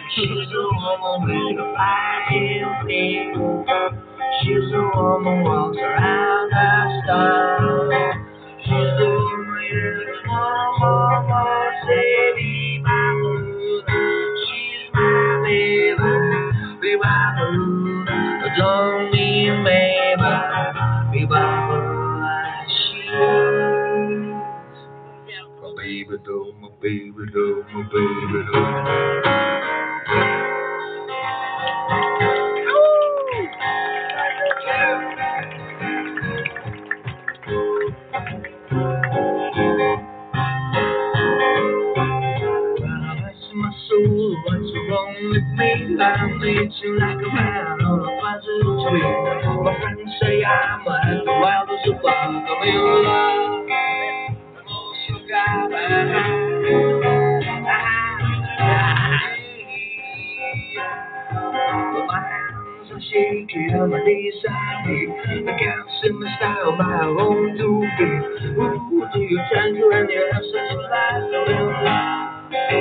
She's a woman with a flying thing. She's a woman walks around the star. She's the woman you mama say be my moon. She's my baby, be my moon. Don't mean baby, be my moon like she is. My baby do, my baby do, my baby do. My soul, what's wrong with me? I'm itching like a man on a buzzard tree. My friends say I'm as wild as a bug. I'm in love. I'm also got but my hands are shaking and my knees are weak. I can't see my style, my own to be. Who do you turn to when you have such a life? I'm in love.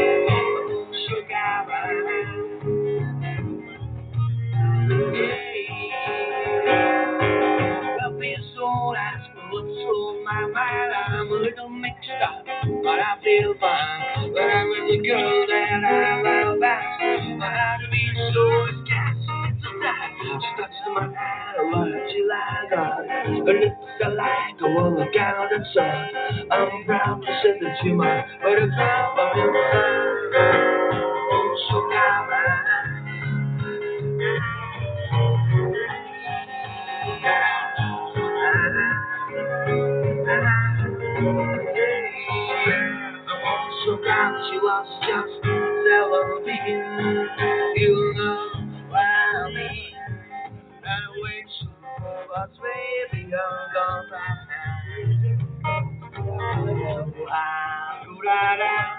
My mind, I'm a little mixed up, but I feel fine. But I'm with the girl that I love best. My heart beats so it's catching so tight. She touches my hand, I love she like her. Her lips are like a wall of gold and sun. I'm proud to send it to my buttercup. I'm in love. So she was just 17. You know what I mean. And when she was baby, I'm gonna